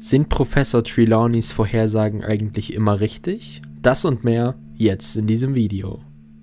Sind Professor Trelawneys Vorhersagen eigentlich immer richtig? Das und mehr jetzt in diesem Video.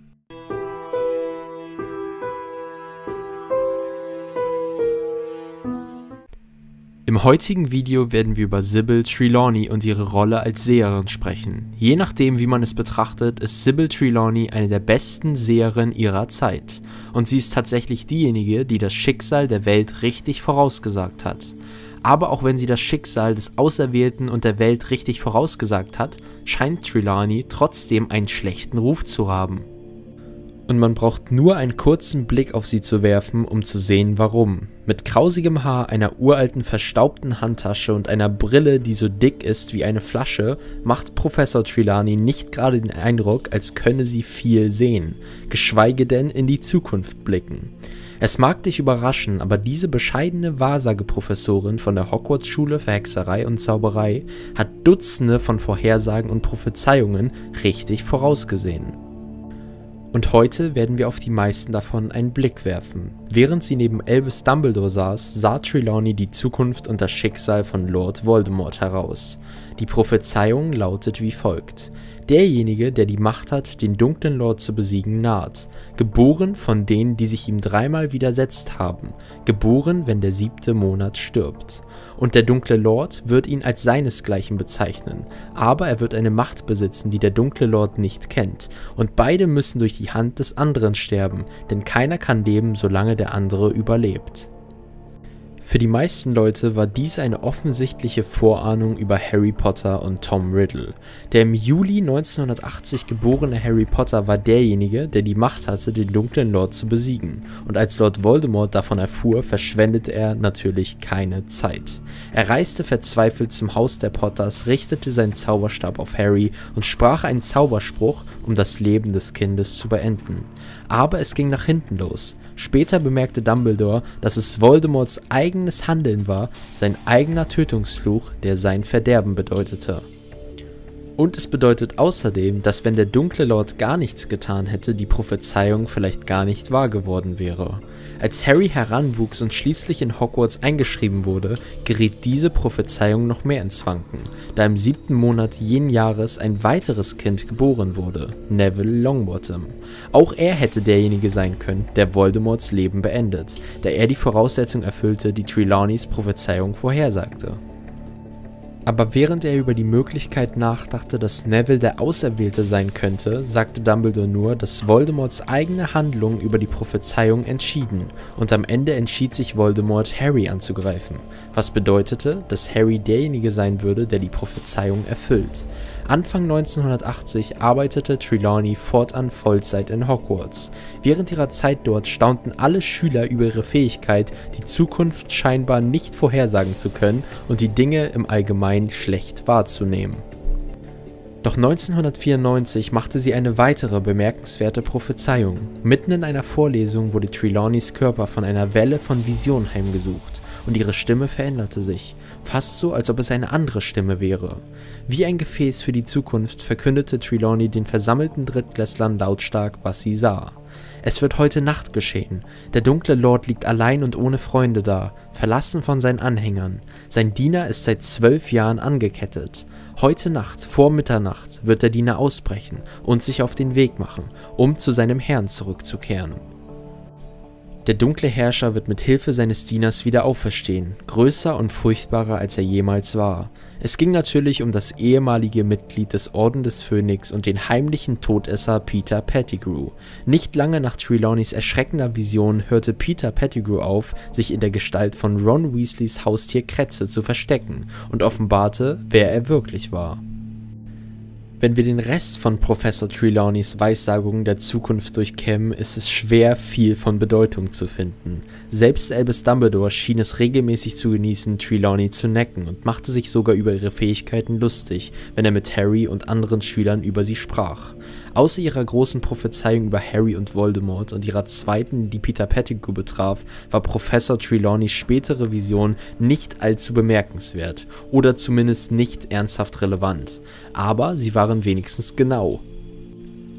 Im heutigen Video werden wir über Sybil Trelawney und ihre Rolle als Seherin sprechen. Je nachdem, wie man es betrachtet, ist Sybil Trelawney eine der besten Seherinnen ihrer Zeit. Und sie ist tatsächlich diejenige, die das Schicksal der Welt richtig vorausgesagt hat. Aber auch wenn sie das Schicksal des Auserwählten und der Welt richtig vorausgesagt hat, scheint Trelawney trotzdem einen schlechten Ruf zu haben. Und man braucht nur einen kurzen Blick auf sie zu werfen, um zu sehen, warum. Mit krausigem Haar, einer uralten verstaubten Handtasche und einer Brille, die so dick ist wie eine Flasche, macht Professor Trelawney nicht gerade den Eindruck, als könne sie viel sehen, geschweige denn in die Zukunft blicken. Es mag dich überraschen, aber diese bescheidene Wahrsageprofessorin von der Hogwarts-Schule für Hexerei und Zauberei hat Dutzende von Vorhersagen und Prophezeiungen richtig vorausgesehen. Und heute werden wir auf die meisten davon einen Blick werfen. Während sie neben Albus Dumbledore saß, sah Trelawney die Zukunft und das Schicksal von Lord Voldemort heraus. Die Prophezeiung lautet wie folgt: Derjenige, der die Macht hat, den dunklen Lord zu besiegen, naht. Geboren von denen, die sich ihm dreimal widersetzt haben. Geboren, wenn der 7. Monat stirbt. Und der dunkle Lord wird ihn als seinesgleichen bezeichnen. Aber er wird eine Macht besitzen, die der dunkle Lord nicht kennt. Und beide müssen durch die Hand des anderen sterben, denn keiner kann leben, solange der andere überlebt. Für die meisten Leute war dies eine offensichtliche Vorahnung über Harry Potter und Tom Riddle. Der im Juli 1980 geborene Harry Potter war derjenige, der die Macht hatte, den dunklen Lord zu besiegen. Und als Lord Voldemort davon erfuhr, verschwendete er natürlich keine Zeit. Er reiste verzweifelt zum Haus der Potters, richtete seinen Zauberstab auf Harry und sprach einen Zauberspruch, um das Leben des Kindes zu beenden. Aber es ging nach hinten los. Später bemerkte Dumbledore, dass es Voldemorts eigenes Handeln war, sein eigener Tötungsfluch, der sein Verderben bedeutete. Und es bedeutet außerdem, dass wenn der dunkle Lord gar nichts getan hätte, die Prophezeiung vielleicht gar nicht wahr geworden wäre. Als Harry heranwuchs und schließlich in Hogwarts eingeschrieben wurde, geriet diese Prophezeiung noch mehr ins Wanken, da im 7. Monat jenen Jahres ein weiteres Kind geboren wurde, Neville Longbottom. Auch er hätte derjenige sein können, der Voldemorts Leben beendet, da er die Voraussetzung erfüllte, die Trelawneys Prophezeiung vorhersagte. Aber während er über die Möglichkeit nachdachte, dass Neville der Auserwählte sein könnte, sagte Dumbledore nur, dass Voldemorts eigene Handlungen über die Prophezeiung entschieden, und am Ende entschied sich Voldemort, Harry anzugreifen, was bedeutete, dass Harry derjenige sein würde, der die Prophezeiung erfüllt. Anfang 1980 arbeitete Trelawney fortan Vollzeit in Hogwarts. Während ihrer Zeit dort staunten alle Schüler über ihre Fähigkeit, die Zukunft scheinbar nicht vorhersagen zu können und die Dinge im Allgemeinen schlecht wahrzunehmen. Doch 1994 machte sie eine weitere bemerkenswerte Prophezeiung. Mitten in einer Vorlesung wurde Trelawneys Körper von einer Welle von Visionen heimgesucht und ihre Stimme veränderte sich. Fast so, als ob es eine andere Stimme wäre. Wie ein Gefäß für die Zukunft verkündete Trelawney den versammelten Drittklässlern lautstark, was sie sah. Es wird heute Nacht geschehen. Der dunkle Lord liegt allein und ohne Freunde da, verlassen von seinen Anhängern. Sein Diener ist seit 12 Jahren angekettet. Heute Nacht, vor Mitternacht, wird der Diener ausbrechen und sich auf den Weg machen, um zu seinem Herrn zurückzukehren. Der dunkle Herrscher wird mit Hilfe seines Dieners wieder auferstehen, größer und furchtbarer als er jemals war. Es ging natürlich um das ehemalige Mitglied des Orden des Phönix und den heimlichen Todesser Peter Pettigrew. Nicht lange nach Trelawneys erschreckender Vision hörte Peter Pettigrew auf, sich in der Gestalt von Ron Weasleys Haustier Kretze zu verstecken und offenbarte, wer er wirklich war. Wenn wir den Rest von Professor Trelawneys Weissagungen der Zukunft durchkämmen, ist es schwer, viel von Bedeutung zu finden. Selbst Albus Dumbledore schien es regelmäßig zu genießen, Trelawney zu necken und machte sich sogar über ihre Fähigkeiten lustig, wenn er mit Harry und anderen Schülern über sie sprach. Außer ihrer großen Prophezeiung über Harry und Voldemort und ihrer zweiten, die Peter Pettigrew betraf, war Professor Trelawneys spätere Vision nicht allzu bemerkenswert oder zumindest nicht ernsthaft relevant. Aber sie waren wenigstens genau.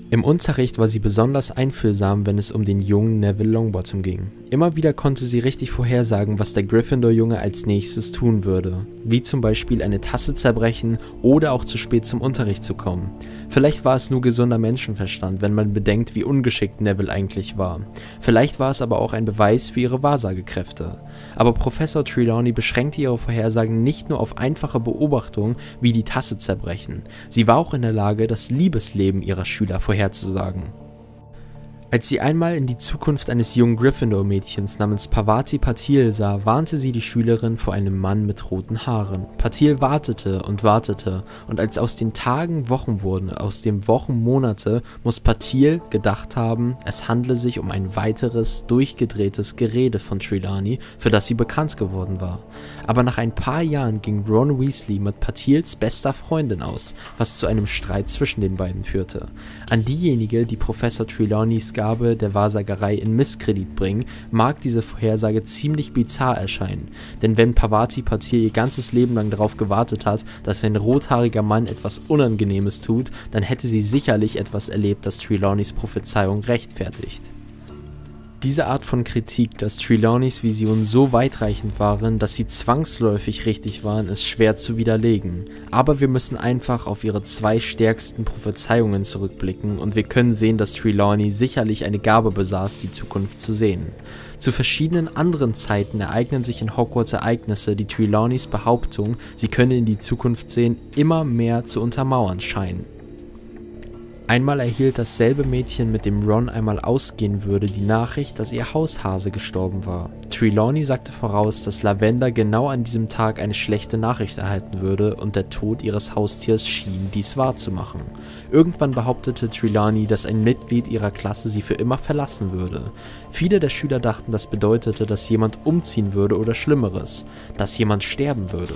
Im Unterricht war sie besonders einfühlsam, wenn es um den jungen Neville Longbottom ging. Immer wieder konnte sie richtig vorhersagen, was der Gryffindor-Junge als nächstes tun würde, wie zum Beispiel eine Tasse zerbrechen oder auch zu spät zum Unterricht zu kommen. Vielleicht war es nur gesunder Menschenverstand, wenn man bedenkt, wie ungeschickt Neville eigentlich war. Vielleicht war es aber auch ein Beweis für ihre Wahrsagekräfte. Aber Professor Trelawney beschränkte ihre Vorhersagen nicht nur auf einfache Beobachtungen wie die Tasse zerbrechen. Sie war auch in der Lage, das Liebesleben ihrer Schüler vorherzusagen. Als sie einmal in die Zukunft eines jungen Gryffindor-Mädchens namens Parvati Patil sah, warnte sie die Schülerin vor einem Mann mit roten Haaren. Patil wartete und als aus den Tagen Wochen wurden, aus den Wochen Monate, muss Patil gedacht haben, es handle sich um ein weiteres, durchgedrehtes Gerede von Trelawney, für das sie bekannt geworden war. Aber nach ein paar Jahren ging Ron Weasley mit Patils bester Freundin aus, was zu einem Streit zwischen den beiden führte. An diejenige, die Professor Trelawneys Gabe der Wahrsagerei in Misskredit bringen, mag diese Vorhersage ziemlich bizarr erscheinen, denn wenn Parvati Patil ihr ganzes Leben lang darauf gewartet hat, dass ein rothaariger Mann etwas Unangenehmes tut, dann hätte sie sicherlich etwas erlebt, das Trelawneys Prophezeiung rechtfertigt. Diese Art von Kritik, dass Trelawneys Visionen so weitreichend waren, dass sie zwangsläufig richtig waren, ist schwer zu widerlegen. Aber wir müssen einfach auf ihre zwei stärksten Prophezeiungen zurückblicken und wir können sehen, dass Trelawney sicherlich eine Gabe besaß, die Zukunft zu sehen. Zu verschiedenen anderen Zeiten ereignen sich in Hogwarts Ereignisse, die Trelawneys Behauptung, sie könne in die Zukunft sehen, immer mehr zu untermauern scheinen. Einmal erhielt dasselbe Mädchen, mit dem Ron einmal ausgehen würde, die Nachricht, dass ihr Haushase gestorben war. Trelawney sagte voraus, dass Lavender genau an diesem Tag eine schlechte Nachricht erhalten würde und der Tod ihres Haustiers schien dies wahrzumachen. Irgendwann behauptete Trelawney, dass ein Mitglied ihrer Klasse sie für immer verlassen würde. Viele der Schüler dachten, das bedeutete, dass jemand umziehen würde oder Schlimmeres, dass jemand sterben würde.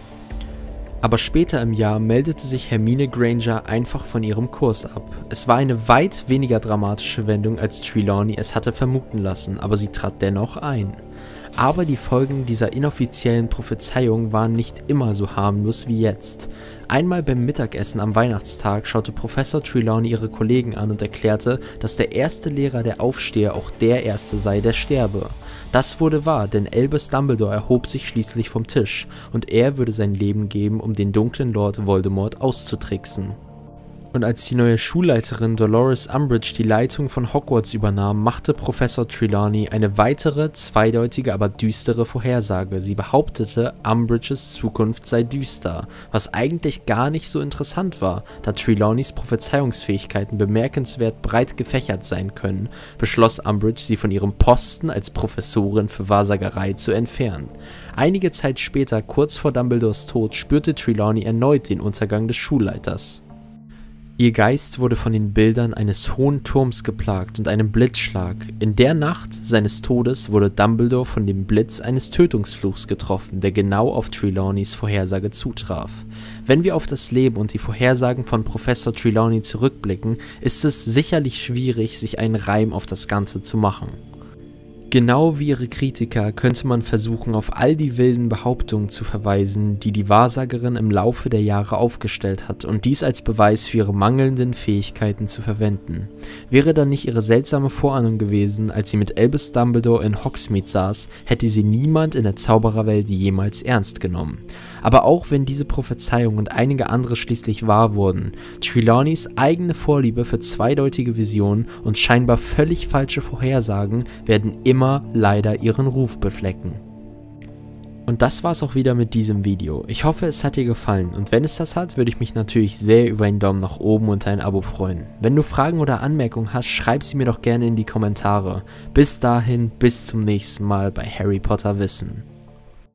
Aber später im Jahr meldete sich Hermine Granger einfach von ihrem Kurs ab. Es war eine weit weniger dramatische Wendung, als Trelawney es hatte vermuten lassen, aber sie trat dennoch ein. Aber die Folgen dieser inoffiziellen Prophezeiung waren nicht immer so harmlos wie jetzt. Einmal beim Mittagessen am Weihnachtstag schaute Professor Trelawney ihre Kollegen an und erklärte, dass der erste Lehrer, der aufstehe, auch der erste sei, der sterbe. Das wurde wahr, denn Albus Dumbledore erhob sich schließlich vom Tisch und er würde sein Leben geben, um den dunklen Lord Voldemort auszutricksen. Und als die neue Schulleiterin Dolores Umbridge die Leitung von Hogwarts übernahm, machte Professor Trelawney eine weitere, zweideutige, aber düstere Vorhersage. Sie behauptete, Umbridges Zukunft sei düster, was eigentlich gar nicht so interessant war, da Trelawneys Prophezeiungsfähigkeiten bemerkenswert breit gefächert sein können, beschloss Umbridge, sie von ihrem Posten als Professorin für Wahrsagerei zu entfernen. Einige Zeit später, kurz vor Dumbledores Tod, spürte Trelawney erneut den Untergang des Schulleiters. Ihr Geist wurde von den Bildern eines hohen Turms geplagt und einem Blitzschlag. In der Nacht seines Todes wurde Dumbledore von dem Blitz eines Tötungsfluchs getroffen, der genau auf Trelawneys Vorhersage zutraf. Wenn wir auf das Leben und die Vorhersagen von Professor Trelawney zurückblicken, ist es sicherlich schwierig, sich einen Reim auf das Ganze zu machen. Genau wie ihre Kritiker könnte man versuchen, auf all die wilden Behauptungen zu verweisen, die die Wahrsagerin im Laufe der Jahre aufgestellt hat und dies als Beweis für ihre mangelnden Fähigkeiten zu verwenden. Wäre dann nicht ihre seltsame Vorahnung gewesen, als sie mit Albus Dumbledore in Hogsmeade saß, hätte sie niemand in der Zaubererwelt jemals ernst genommen. Aber auch wenn diese Prophezeiung und einige andere schließlich wahr wurden, Trelawneys eigene Vorliebe für zweideutige Visionen und scheinbar völlig falsche Vorhersagen werden immer leider ihren Ruf beflecken. Und das war's auch wieder mit diesem Video. Ich hoffe, es hat dir gefallen und wenn es das hat, würde ich mich natürlich sehr über einen Daumen nach oben und ein Abo freuen. Wenn du Fragen oder Anmerkungen hast, schreib sie mir doch gerne in die Kommentare. Bis dahin, bis zum nächsten Mal bei Harry Potter Wissen.